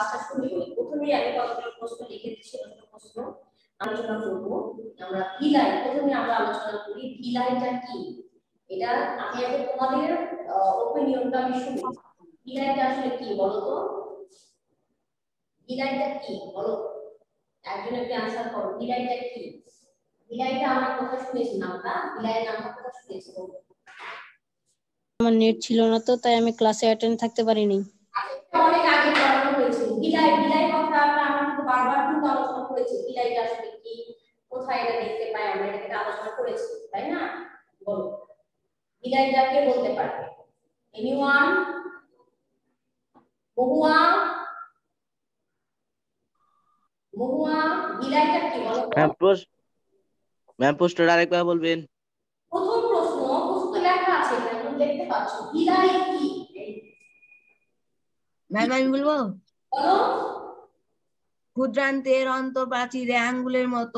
ক্লাসটা শুরু করি। প্রথমেই আমি কতগুলো প্রশ্ন লিখে দিচ্ছি, প্রশ্ন আলোচনা করব। আমরা ভিলাই প্রথমে আমরা আলোচনা করি ভিলাইটা কি। এটা আমি আগে তোমাদের ওপিনিয়নটা আমি শুনি। ভিলাইটা আসলে কি বলো তো? ভিলাইটা কি বলো? একজন একটু आंसर করো। ভিলাইটা কি? ভিলাইটা আমরা কথা শুনেছিলাম, আমরা ভিলাইয়ের নামটা কথা শুনেছি। আমার নেট ছিল না তো, তাই আমি ক্লাসে অ্যাটেন্ড থাকতে পারিনি। অনেক আগে পড়ানো হয়েছিল ভিলাই। ভিলাই কথাটা আমরা কিন্তু বারবার কিন্তু আলোচনা করেছি। ভিলাইটা আসলে কি, কোথায় এটা দেখতে পাই আমরা, এটা আলোচনা করেছি, তাই না? বলো ভিলাইটা কে বলতে পারবে? এনিওয়ান? মহুয়া, মহুয়া ভিলাইটা কি বলো তো? ম্যাম প্রশ্নটা আরেকবার বলবেন। প্রথম প্রশ্ন তো লেখা আছে, তোমরা দেখতে পাচ্ছ। ভিলাই কি? ম্যাম আমি বলবো, বলো। ক্ষুদ্রান্তের অন্তঃপ্রাচীরে আঙ্গুলের মতো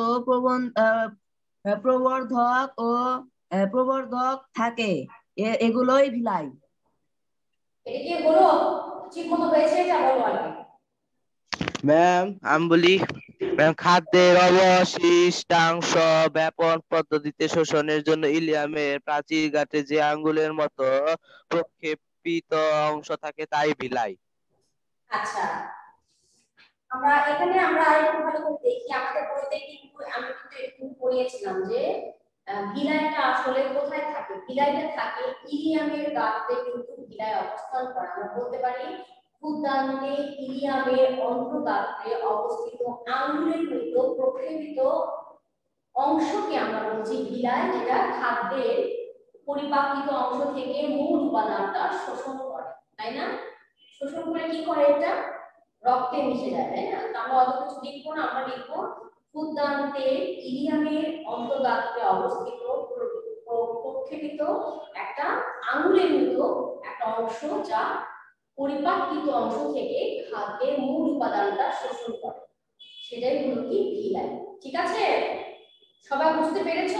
প্রবর্ধক ও প্রবর্ধক থাকে, এগুলোই ভিলাই। এটা কি হলো? ঠিক মতো হয়েছে এটা বলো আগে। ম্যাম আমি বলি, ম্যাম খাদ্যের অবশিষ্টাংশ ব্যাপন পদ্ধতিতে শোষণের জন্য ইলিয়ামের প্রাচীর গাঁটে যে আঙ্গুলের মতো প্রক্ষেপিত অংশ থাকে তাই ভিলাই। আচ্ছা, আমরা এখানে আমরা আরেকটু ভালো করে দেখি। আমাদের বইতে কিন্তু আমি কিন্তু একটু পড়িয়েছিলাম যে ভিলাইটা আসলে কোথায় থাকে। ভিলাইটা থাকে ইলিয়ামের গাঁটে, কিন্তু ভিলাই অবস্থান করে। আমরা বলতে পারি ক্ষুদ্রান্তে ইলিয়ামের অন্তর্গাত্রে অবস্থিত আঙ্গুলের মতো প্রক্ষেপিত অংশকে আমরা বলছি ভিলাই, যেটা খাদ্যের পরিপাকিত অংশ থেকে মূল উপাদানটা শোষণ করে, তাই না? শোষণ করে কি করে? এটা রক্তে মিশে যায়, তাই না? আমরা অত কিছু লিখবো না, আমরা লিখবো ক্ষুদ্রান্তে ইলিয়ামের অন্তর্গাত্রে অবস্থিত প্রক্ষেপিত একটা আঙ্গুলের মতো একটা অংশ, যা পরিপাকিত অংশ থেকে খাদ্যের মূল উপাদানটা শোষণ করে, সেটাই হলো কি ভিলাই। ঠিক আছে, সবাই বুঝতে পেরেছো?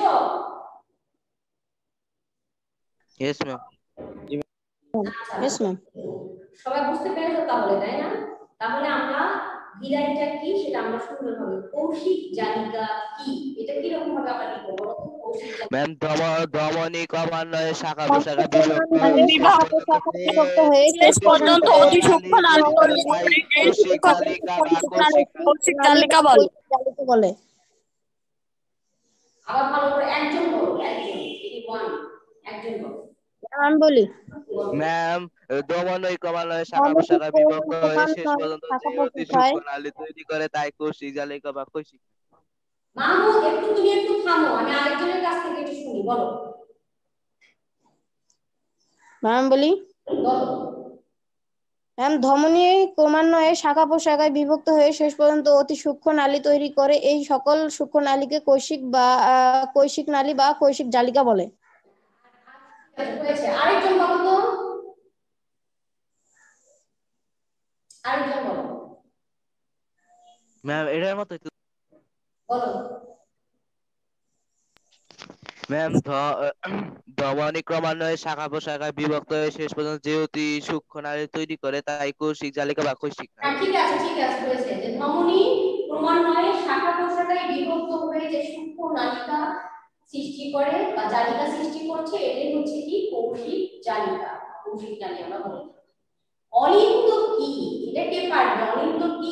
Yes ma'am. Yes ma'am. সবাই বুঝতে পেরেছো তাহলে, তাই না? তাহলে আমরা ভিলাইটা কি সেটা আমরা সুন্দরভাবে কৌশিক জালিকা কি, এটা কি রকম ভাবে আমরা লিখব বলো তো? কৌশিক জালিকা ম্যাম ধমনী ক্রমান্বয়ে শাখা প্রশাখা বিভক্ত হয়ে শেষ পর্যন্ত অতি সূক্ষ্ম কৌশিক জালিকা বলে। আবার ভালো করে একজন বলো, একজন, ওয়ান, একজন বলো। আমি বলি, ম্যাম ধমনী ক্রমান্বয়ে শাখা প্রশাখা বিভক্ত হয়ে শেষ পর্যন্ত যে অতি সূক্ষ্ম নালী তৈরি করে তাই কৌশিক জালিকা বা কৌশিক। মামু তুমি একটু থামো, আমি আরেকজনের কাছ থেকে একটু শুনি, বলো। ম্যাম বলি, বলো। ম্যাম ধমনী ক্রমান্বয়ে শাখা প্রশাখায় বিভক্ত হয়ে শেষ পর্যন্ত অতি সূক্ষ্ম নালী তৈরি করে, এই সকল সূক্ষ্ম নালীকে কৌশিক নালী বা কৌশিক জালিকা বলে। হয়েছে, আরেকজন বলো তো, আরেকজন বলো। ম্যাম এটার মতো বলো। ম্যাম ধমনী ক্রমান্বয়ে শাখা প্রশাখায় বিভক্ত হয়ে শেষ পর্যন্ত যে অতি সূক্ষ্ম নালী তৈরি করে তাই কৌশিক জালিকা বা কৌশিক নালী। ঠিক আছে, ঠিক আছে, হয়েছে। যে ধমনী ক্রমান্বয়ে শাখা প্রশাখায় বিভক্ত হয়ে যে সূক্ষ্ম নালিকা সৃষ্টি করে বা জালিকা সৃষ্টি করছে, এটাই হচ্ছে কি কৌশিক জালিকা, কৌশিক নালী আমরা বলি। অলিন্দ কি? এটা কে পারবে? অলিন্দ কি?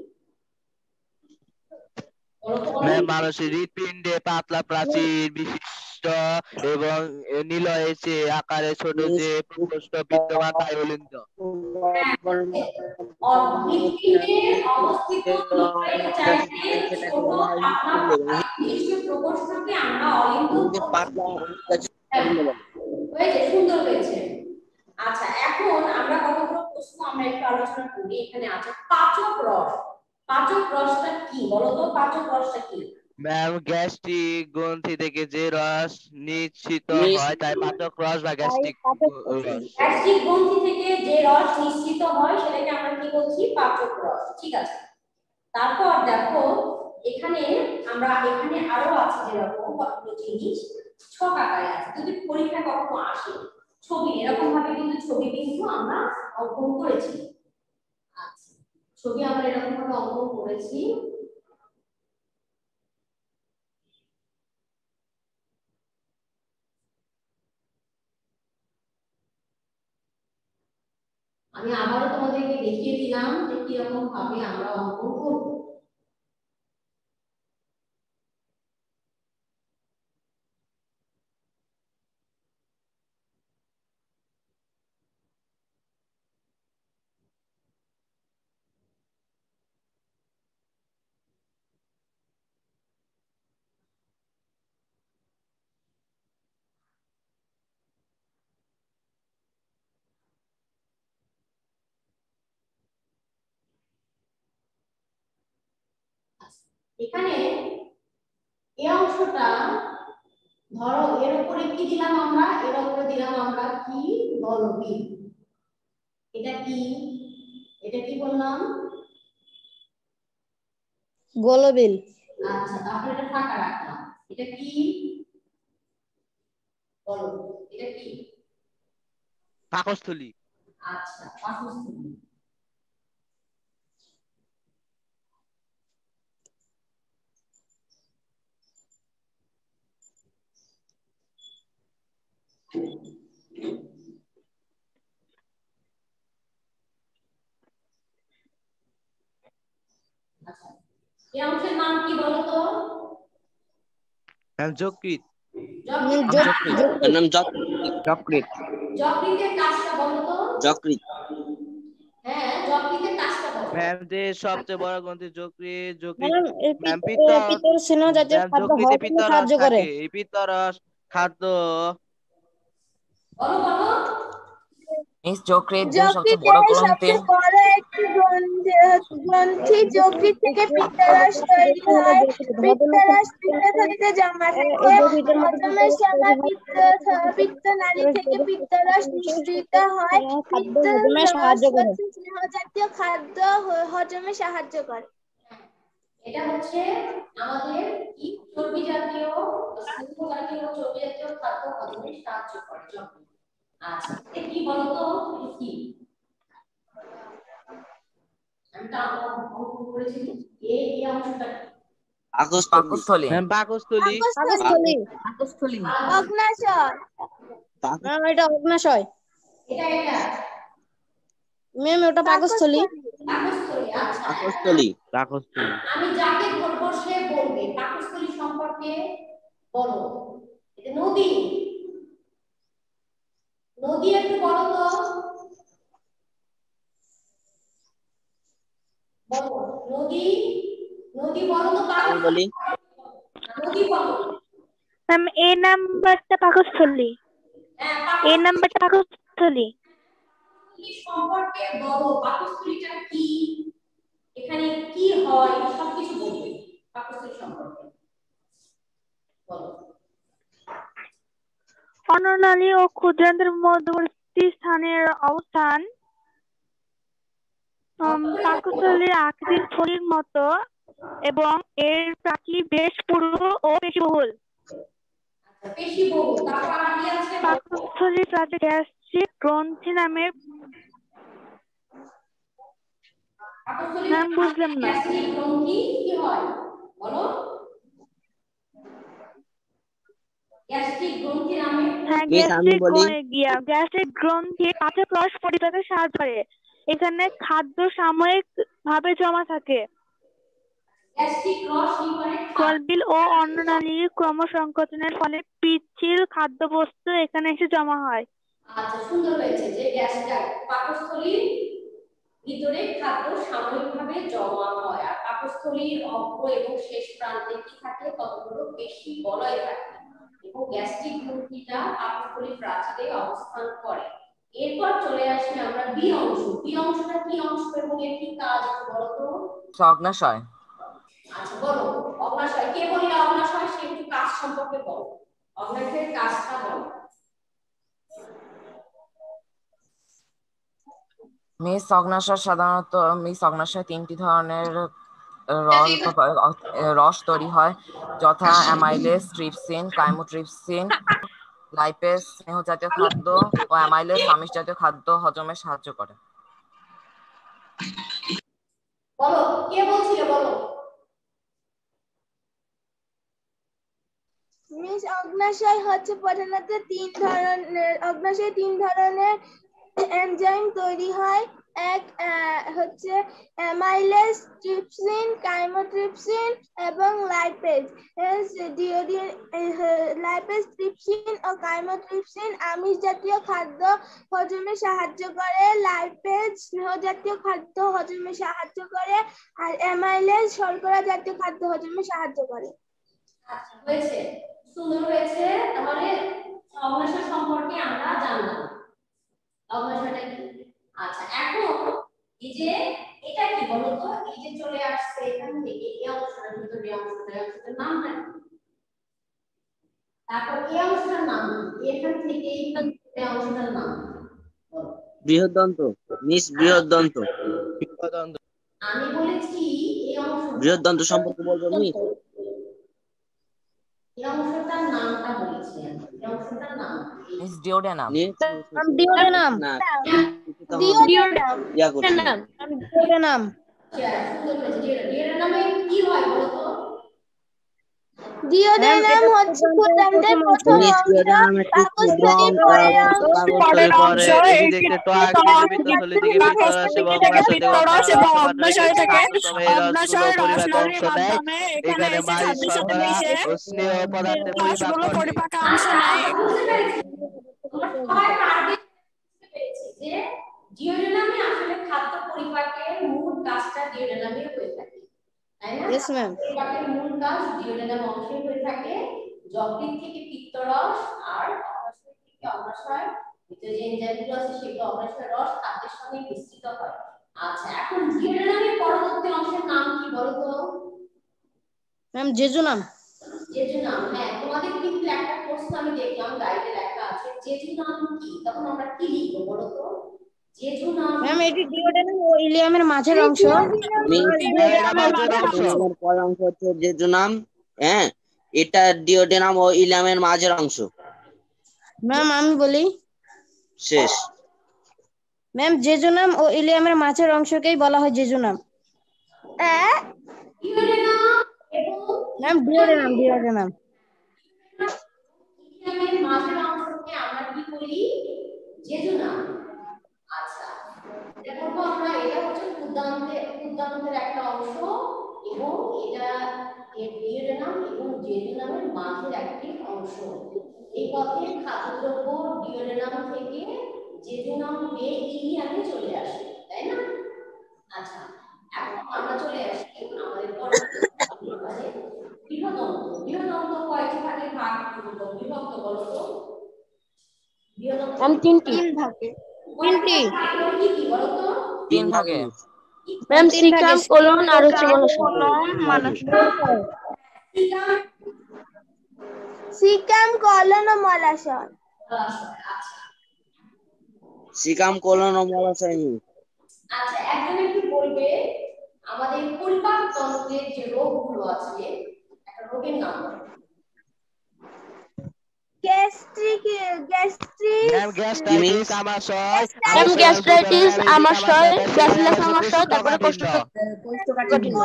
ম্যাম মানুষের হৃৎপিণ্ডে পাতলা প্রাচীর বিশিষ্ট এবং নিলয়ের চেয়ে আকারে ছোট যে প্রকোষ্ঠ বিদ্যমান তাই অলিন্দ। হৃৎপিণ্ডে অবস্থিত নিলয়ের চাইতে ছোট পাতলা বিশিষ্ট প্রকোষ্ঠকে আমরা অলিন্দ বলি। হয়েছে, সুন্দর হয়েছে। আচ্ছা, এখন আমরা কতগুলো প্রশ্ন আমরা একটু আলোচনা করি। এখানে আছে পাচক রস। পাচক রসটা কি বলো তো? পাচক রসটা কি? ম্যাম গ্যাস্ট্রিক গ্রন্থি থেকে যে রস নিঃসৃত হয় তাই পাচক রস বা গ্যাস্ট্রিক রস। গ্যাস্ট্রিক গ্রন্থি থেকে যে রস নিঃসৃত হয় সেটাকে আমরা কি বলছি? পাচক রস। ঠিক আছে, তারপর দেখো এখানে আরো আছে যেরকম কতগুলো জিনিস ছক আকারে আছে। যদি পরীক্ষা কখনো আসে ছবি, এরকম ভাবে কিন্তু ছবি কিন্তু আমরা অঙ্কন করেছি। আচ্ছা, ছবি আমরা এরকম ভাবে অঙ্কন করেছি। আমি আবারও তোমাদেরকে দেখিয়ে দিলাম যে কিরকম ভাবে আমরা অঙ্কন করব। এখানে এই অংশটা ধরো এর উপরে কি দিলাম আমরা, এর উপরে দিলাম আমরা কি বলবি, এটা কি, এটা কি বললাম, গোলবিল। আচ্ছা তারপরে এটা ফাঁকা রাখলাম, এটা কি বলো, এটা কি, পাকস্থলী। আচ্ছা পাকস্থলী। আচ্ছা এই অংশের নাম কি বলো তো? যকৃৎ। যকৃৎ। যকৃতের কাজটা বলো তো? যকৃৎ। হ্যাঁ যকৃতের কাজটা বলো। ম্যাম যে সবচেয়ে বড় গ্রন্থি যকৃৎ। ম্যাডাম ম্যাম পিত্তর স্নেহ জাতীয় খাদ্য হজমে পিত্তরস সাহায্য করে। থাকে। এই পিত্তরস খাদ্য বলো বলো। মিস যকৃৎ যে সবচেয়ে বড় গ্রন্থি। বড় একটি গ্রন্থি যকৃৎ থেকে পিত্তরস তৈরি হয়। পিত্তরস পিত্তথলিতে জমা থাকে। হজমের সময় পিত্তনালী থেকে পিত্তরস নিঃসৃত হয়। পিত্ত স্নেহ জাতীয় খাদ্য হজমে সাহায্য করে। এটা হচ্ছে আমাদের কি চর্বি জাতীয়, স্নেহ জাতীয় চর্বি জাতীয় খাদ্য হজমে সাহায্য করে যকৃৎ। আচ্ছা এটা কি বলো তো, এটা কি? আমি তো অঙ্কন করেছি এই অংশটা পাকস্থলী। ম্যাম পাকস্থলী। পাকস্থলী। অগ্ন্যাশয়। ম্যাম এটা অগ্ন্যাশয়। এটা এটা ম্যাম ওটা পাকস্থলী। পাকস্থলী। আচ্ছা পাকস্থলী। আমি যাকে বলবো সে বলবে পাকস্থলী সম্পর্কে বলো। এটা নদী, নদী একটু বলো তো, বলো নদী, নদী বলো তো। আমি বলি নদী বলো। ম্যাম এ নাম্বারটা পাকস্থলী। হ্যাঁ এ নাম্বারটা পাকস্থলী। সম্পর্কে বলো পাকস্থলীটা কি, এখানে কি হয় সবকিছু বলবে পাকস্থলী সম্পর্কে বলো। অন্ননালী ও ক্ষুদ্রান্ত্রের মধ্যবর্তী স্থানের অবস্থান। পাকস্থলীর আকৃতি থলির মতো এবং এর প্রাচীর বেশ পুরু ও পেশিবহুল। পেশিবহুল। তারপর আর কি আছে? পাকস্থলীর প্রাচীর গ্যাস্ট্রিক গ্রন্থি নামের। নাম বুঝলাম না। গ্যাস্ট্রিক গ্রন্থি কি হয় বলো? গ্যাস্ট্রিক গ্রন্থি নামে। হ্যাঁ গ্যাস্ট্রিক গ্রন্থি পাচক রস পরিপাকে সাহায্য করে। এখানে খাদ্য সাময়িক ভাবে জমা থাকে। গ্যাস্ট্রিক রস কি করে? চর্বি ও অন্ননালীর ক্রমসংকোচনের ফলে পিচ্ছিল খাদ্যবস্তু এখানে এসে জমা হয়। আচ্ছা সুন্দর হয়েছে যে গ্যাস্ট্রিক পাকস্থলীর ভিতরে খাদ্য সাময়িকভাবে জমা হয় আর পাকস্থলীর অগ্র এবং শেষ প্রান্তে কি থাকে? কতগুলো পেশি বলয় থাকে এবং গ্যাস্ট্রিক গ্রন্থিটা পাকস্থলীর প্রাচীরে অবস্থান করে। এরপর চলে আসি আমরা বি অংশ। বি অংশটা কি অংশ এবং এর কি কাজ বলো তো? অগ্ন্যাশয়। আচ্ছা বলো অগ্ন্যাশয়। কে বললে অগ্ন্যাশয়? সে একটু কাজ সম্পর্কে বলো, অগ্ন্যাশয়ের কাজটা বলো। মিস অগ্ন্যাশয় সাধারণত তিনটি ধরনের রস তৈরি হয়, যথা অ্যামাইলেজ, ট্রিপসিন, কাইমোট্রিপসিন। লাইপেজ স্নেহ জাতীয় খাদ্য ও অ্যামাইলেজ আমিষ জাতীয় খাদ্য হজমে সাহায্য করে। অগ্নাশয় হচ্ছে প্রধানত তিন ধরনের এনজাইম তৈরি হয়। এক হচ্ছে অ্যামাইলেজ, ট্রিপসিন, কাইমোট্রিপসিন এবং লাইপেজ। লাইপেজ, ট্রিপসিন ও কাইমোট্রিপসিন আমিষ জাতীয় খাদ্য হজমে সাহায্য করে, লাইপেজ স্নেহ জাতীয় খাদ্য হজমে সাহায্য করে, আর অ্যামাইলেজ শর্করা জাতীয় খাদ্য হজমে সাহায্য করে। আচ্ছা, হয়েছে, সুন্দর হয়েছে। তাহলে অগ্নাশয় সম্পর্কে আমরা জানলাম অগ্নাশয়টা কি। আচ্ছা, এখন এই যে এটা কি বলতো, এই যে চলে আসছে এখান থেকে এই অংশটার ভিতরে অংশটার নাম কি? তারপর এই অংশটার নাম কি? এখান থেকে এই অংশটার নাম বৃহদন্ত, মিস বৃহদন্ত। আমি বলেছি এই অংশ বৃহদন্ত সম্পর্কে বলবো মিস। এই অংশটার নামটা বলেছি আমি। এই অংশটার নাম মিস ডিওডেনাম। ডিওডেনাম। ডিওডেনাম। ডিওডেনামে কি হয় বলতো? ডিওডেনাম হচ্ছে ক্ষুদ্রান্তের প্রথম অংশ, পাকস্থলীর পরের অংশ, অগ্নাশয় থেকে অগ্নাশয় রসনালীর মাধ্যমে এখানে এসে ছাব্বিশে স্নেহ পদার্থের পরিপাকে অংশ নেয়। যে ডিওডেনামে আসলে খাদ্য পরিপাকের মূল কাজটা ডিওডেনামে হয়ে থাকে, তাই না? Yes, ma'am. পরিপাকের মূল কাজ ডিওডেনাম অংশে হয়ে থাকে। যকৃৎ থেকে পিত্তরস আর অগ্নাশয় থেকে অগ্নাশয় ভিতরে যে এনজাইমগুলো আছে সেগুলো অগ্নাশয় রস খাদ্যের সঙ্গে মিশ্রিত হয়। আচ্ছা, এখন ডিওডেনামের পরবর্তী অংশের নাম কি বলতো? Ma'am jejunum. জেজুনাম। হ্যাঁ, তোমাদের কিন্তু একটা প্রশ্ন আমি দেখলাম গাইডে লেখা আছে জেজুনাম কি, তখন আমরা কি লিখবো বলো তো? জেজুনাম ম্যাম এটি ডিওডেনাম ও ইলিয়ামের মাঝের অংশ। পরের অংশ হচ্ছে জেজুনাম। হ্যাঁ, এটা ডিওডেনাম ও ইলিয়ামের মাঝের অংশ। ম্যাম আমি বলি, শেষ। ম্যাম জেজুনাম ও ইলিয়ামের মাঝের অংশকেই বলা হয় জেজুনাম। Ma'am duodenum. ইলিয়ামের মাঝের অংশকে আমরা কি বলি? জেজুনাম। আচ্ছা, দেখো আমরা এটা হচ্ছে ক্ষুদ্রান্তের একটা অংশ এবং এটা ডিওডেনাম এবং জেজুনামের মাঝের একটি অংশ। এই পথে খাদ্যদ্রব্য ডিওডেনাম থেকে জেজুনাম হয়ে ইলিয়ামে চলে আসে, তাই না? আচ্ছা, এখন আমরা চলে আসি আমাদের পরবর্তী বৃহদন্ত। বৃহদন্ত কয়টি ভাগে বিভক্ত বলতো? বৃহদন্ত তিনটি। তিনটি কি বলতো? 3 ভাগে। ম্যাম সিকাম, কোলন আর হচ্ছে সিকাম, কোলন ও মলাশয়। সিকাম, কোলন ও মলাশয়। আচ্ছা, একজন একটু বলবে আমাদের পরিপাক তন্ত্রের যে রোগগুলো আছে একটা রোগের নাম বলো। গ্যাস্ট্রাইটিস, আমাশয়, গ্যাস্ট্রাইটিস, আমাশয়, ব্যাসিলাস আমাশয়, তারপরে কোষ্ঠকাঠিন্য।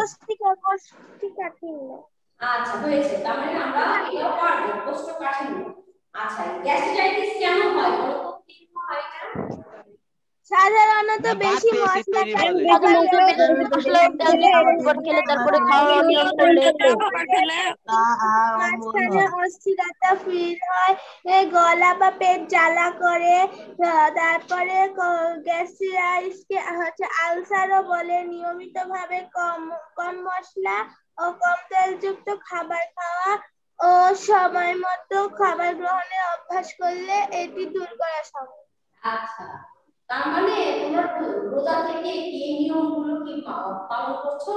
আচ্ছা, হয়েছে। তার মানে আমরা এটাও পারবো, কোষ্ঠকাঠিন্য। আচ্ছা, গ্যাস্ট্রাইটিস কেন হয় বলো তো? কি হয় এটা? সাধারণত বেশি মশলা মাঝখানে অস্থিরতা ফিল হয়, গলা বা পেট জ্বালা করে, তারপরে গ্যাস্ট্রাইটিসকে হচ্ছে আলসারও বলে। নিয়মিতভাবে কম মশলা ও কম তেলযুক্ত খাবার খাওয়া ও সময় মতো খাবার গ্রহণের অভ্যাস করলে এটি দূর করা সম্ভব। আচ্ছা, তার মানে তোমরা রোজা থেকে এই নিয়মগুলো কি পালন করছো?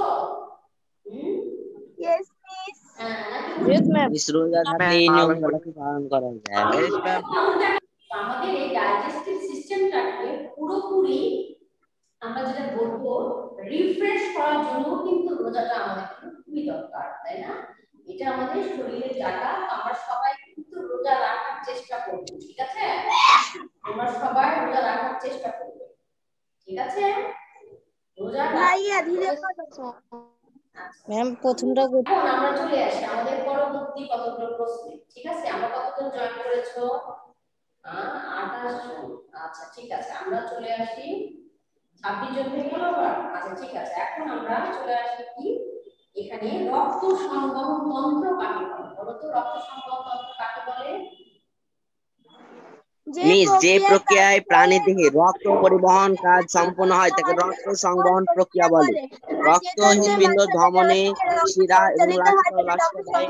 Yes, miss. Yes, ma'am. Miss রোজা থাকলে এই নিয়মগুলো পালন করা যায়। আমাদের এই ডাইজেস্টিভ সিস্টেমটাকে পুরোপুরি আমরা যেটা বলবো রিফ্রেশ করার জন্য কিন্তু রোজাটা আমাদের খুবই দরকার, তাই না? এটা আমাদের শরীরের জায়গা। আমরা সবাই কিন্তু রোজা রাখার চেষ্টা করব, ঠিক আছে? আমরা সবাই রোজা রাখার চেষ্টা করব, ঠিক আছে? রোজা ভাইয়া ধীরে কথা। ম্যাম প্রথমটা এখন আমরা চলে আসি আমাদের পরবর্তী কতগুলো প্রশ্নে। ঠিক আছে, আমরা কতজন জয়েন করেছো? 28 জন। আচ্ছা ঠিক আছে, আমরা চলে আসি 26 জন হয়ে গেল আবার। আচ্ছা ঠিক আছে, এখন আমরা চলে আসি কি এখানে রক্ত সংবহন তন্ত্র কাকে বলে? বলো তো, রক্ত সংবহন তন্ত্র কাকে বলে? মিস, যে প্রক্রিয়ায় প্রাণীদেহে রক্ত পরিবহন কাজ সম্পন্ন হয় তাকে রক্ত সংবহন প্রক্রিয়া বলে। রক্ত হৃৎপিণ্ড, ধমনী, শিরা এবং লাসিকায়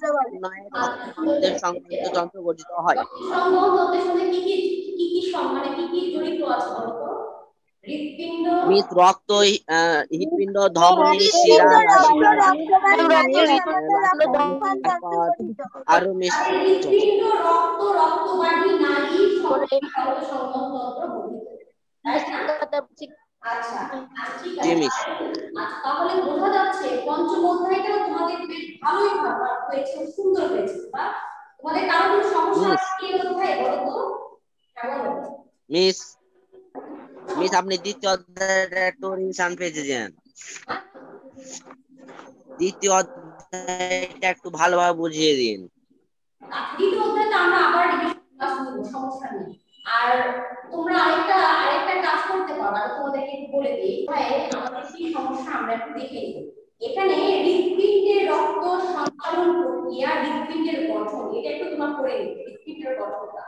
সংবহিত যন্ত্র গঠিত হয়। রক্ত সংবহন তন্ত্রের সাথে কি কি জড়িত আছে বলো তো? হৃৎপিণ্ড, মিস, রক্ত, হৃৎপিণ্ড, ধমনী, শিরা, লাসিকা, আরো মিস হৃৎপিণ্ড, রক্ত, রক্তবাহী নালী রক্ত সংবহন তন্ত্র গঠিত, তাই না? আচ্ছা ঠিক জি আছে। মিস। আচ্ছা তাহলে বোঝা যাচ্ছে পঞ্চম অধ্যায়টা তোমাদের বেশ ভালোই হয়েছে, সুন্দর হয়েছে। বা তোমাদের কারো কোনো সমস্যা আছে কি এই অধ্যায়ে বলো তো? কেমন হয়েছে? মিস, আপনি দ্বিতীয় অধ্যায়টা একটু রিভিশন পেজে যান। দ্বিতীয় অধ্যায়টা একটু ভালোভাবে বুঝিয়ে দিন। দ্বিতীয় অধ্যায়টা আমরা আবার রিভিশন ক্লাস নেব, সমস্যা নেই। আর তোমরা আরেকটা কাজ করতে পারো, আমি তোমাদেরকে একটু বলে দিই। আমাদের কি সমস্যা আমরা একটু দেখে নিই। এখানে হৃৎপিণ্ডের রক্ত সঞ্চালন প্রক্রিয়া, হৃৎপিণ্ডের গঠন, এটা একটু তোমরা করে নিবে। হৃৎপিণ্ডের গঠনটা,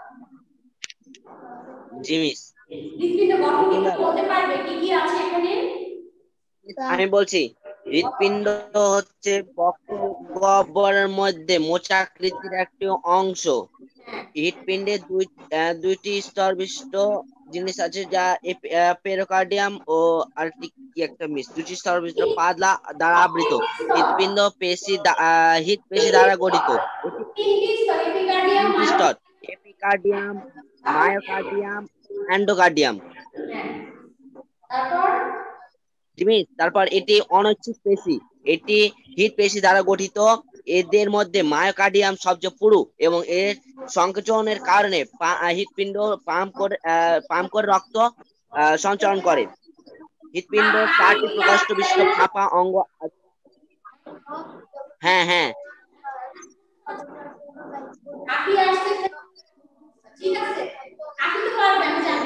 জি মিস। হৃৎপিণ্ড গঠন কি বলতে পারবে কি কি আছে এখানে? আমি বলছি, হৃৎপিণ্ড হচ্ছে গহ্বরের মধ্যে মোচাকৃতির একটি অংশ। হৃৎপিণ্ডে দুইটি স্তর বিশিষ্ট জিনিস আছে, যা পেরিকার্ডিয়াম ও আরেকটি কি একটা মিস, দুটি স্তর বিশিষ্ট পাতলা দ্বারা আবৃত। হৃৎপিণ্ড হৃৎপেশি দ্বারা গঠিত। তিনটি স্তর, এপিকার্ডিয়াম, মায়োকার্ডিয়াম, এন্ডোকার্ডিয়াম। তারপর এটি অনৈচ্ছিক পেশি, এটি হৃৎপেশি দ্বারা গঠিত। এদের মধ্যে মায়োকার্ডিয়াম সবচেয়ে পুরু এবং এর সংকোচনের কারণে হৃৎপিণ্ড পাম্প করে রক্ত সঞ্চালন করে। হৃৎপিণ্ড 4টি প্রকাষ্ট বিশিষ্ট ফাঁপা অঙ্গ। হ্যাঁ হ্যাঁ, ঠিক আছে, আপনি তো পারবেন, আমি জানি।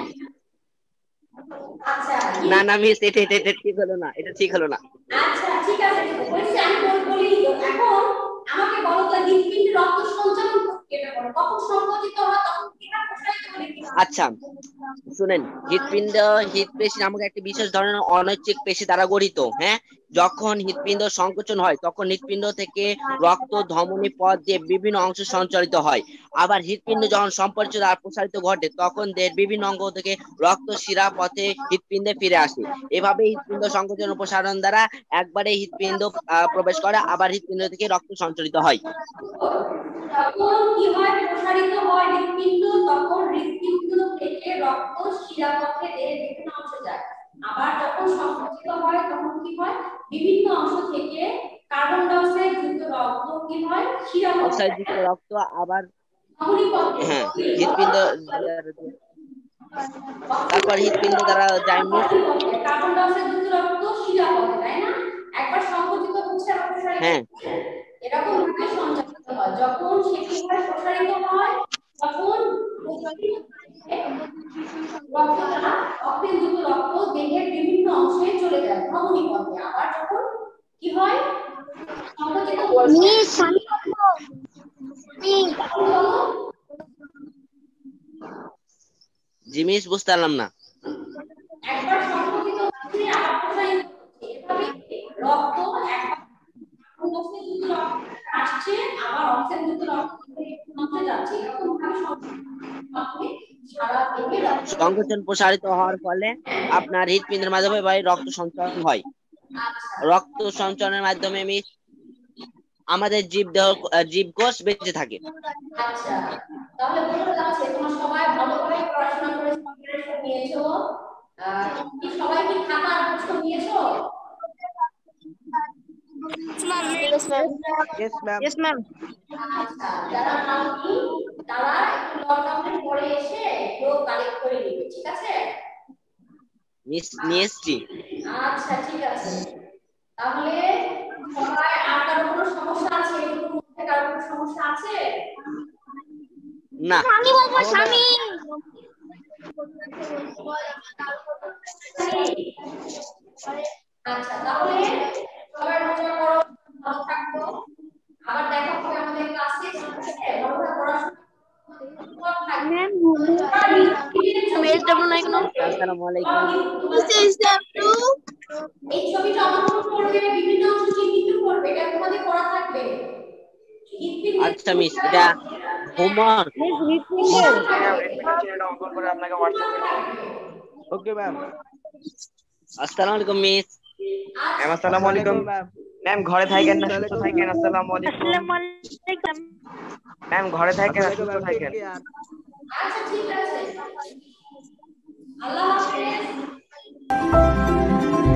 আচ্ছা না না মিস, এটা ঠিক হলো না, এটা ঠিক হলো না। আচ্ছা ঠিক আছে, বলছি আমি বলি। এখন আমাকে বলো তো, হৃৎপিণ্ডে রক্ত সঞ্চালন প্রক্রিয়াটা বলো, কখন সংঘটিত হয়, তখন কিভাবে প্রসারিত করে? আচ্ছা শুনেন, হৃৎপেশি নামক একটি বিশেষ ধরনের অনৈচ্ছিক পেশি দ্বারা গঠিত। হ্যাঁ, যখন হৃৎপিণ্ড সংকোচন হয় তখন হৃৎপিণ্ড থেকে রক্ত ধমনী পথ দিয়ে বিভিন্ন অংশ সঞ্চালিত হয়। আবার হৃৎপিণ্ড যখন সম্প্রসারিত আর প্রসারিত ঘটে তখন দেহের বিভিন্ন অঙ্গ থেকে রক্ত শিরা পথে হৃৎপিণ্ডে ফিরে আসে। এভাবে হৃৎপিণ্ড সংকোচন ও প্রসারণ দ্বারা একবারে হৃৎপিণ্ড প্রবেশ করে, আবার হৃৎপিণ্ড থেকে রক্ত সঞ্চালিত হয়। যখন কি হয়, প্রসারিত হয় হৃৎপিণ্ড, তখন হৃৎপিণ্ড থেকে রক্ত শিরা পথে দেহের বিভিন্ন অংশে যায়। আবার যখন সংকুচিত হয় তখন কি হয়, বিভিন্ন অংশ থেকে কার্বন ডাই অক্সাইড যুক্ত রক্ত কি হয়, শিরা পথে যুক্ত রক্ত আবার হ্যাঁ হৃৎপিণ্ড, তারপর হৃৎপিণ্ড দ্বারা যায় কার্বন ডাই অক্সাইড যুক্ত রক্ত শিরা পথে, তাই না? একবার সংকুচিত হচ্ছে আবার প্রসারিত হচ্ছে, এরকম ভাবে সঞ্চালিত হয়। যখন সেটি প্রসারিত হয় তখন অক্সিজেনযুক্ত রক্ত দেহের বিভিন্ন অংশে চলে যায় ধমনী পথে। আবার যখন কি হয়, সংকুচিত জিনিস বুঝতে পারলাম না। একবার সংকুচিত হচ্ছে আবার প্রসারিত হচ্ছে, এভাবে রক্ত একবার অক্সিজেনযুক্ত রক্ত আসছে আবার অক্সিজেনযুক্ত রক্ত নিচে যাচ্ছে, এরকম ভাবে সারা দেহে সংকোচন প্রসারিত হওয়ার ফলে আপনার হৃৎপিণ্ডের মাধ্যমে রক্ত সঞ্চালন হয়। রক্ত সঞ্চালনের মাধ্যমে আমাদের জীবকোষ বেঁচে থাকে। আচ্ছা তাহলে বোঝা যাচ্ছে তোমরা সবাই ভালো করে পড়াশোনা করে প্রিপারেশন নিয়েছো। কি সবাই কি খাতা আর নোটস নিয়েছো? Yes ma'am. আচ্ছা যারা নাওনি তারা একটু লকডাউনের পরে এসে একটু কালেক্ট করে নেবে, ঠিক আছে? নিয়ে এসছি। আচ্ছা ঠিক আছে, তাহলে সবাই আর কারো কোনো সমস্যা আছে? এগুলোর মধ্যে কারো কোনো সমস্যা আছে? না। আমি বলবো স্বামী। আচ্ছা, তাহলে সবাই মজা করো, ভালো থাকো। আবার দেখা হবে আমাদের ক্লাসে। ভালো করে পড়াশোনা ম্যাম এসডব্লিউ নাই কেন? আসসালামু আলাইকুম। এসডব্লিউ এই ছবিটা অঙ্কন করবে, বিভিন্ন অংশ চিহ্নিত করবে, এটা তোমাদের করা থাকবে। আচ্ছা মিস, এটা হোমওয়ার্ক। অঙ্কন করে আপনাকে হোয়াটসঅ্যাপ করে দেব। Okay ma'am. আসসালামু আলাইকুম মিস। ম্যাম আসসালামু আলাইকুম। ম্যাম ঘরে থাকেন না সুস্থ থাকেন। আসসালামু আলাইকুম। আসসালামু আলাইকুম। ম্যাম ঘরে থাকেন না সুস্থ থাকেন। আচ্ছা ঠিক আছে, আল্লাহ হাফেজ।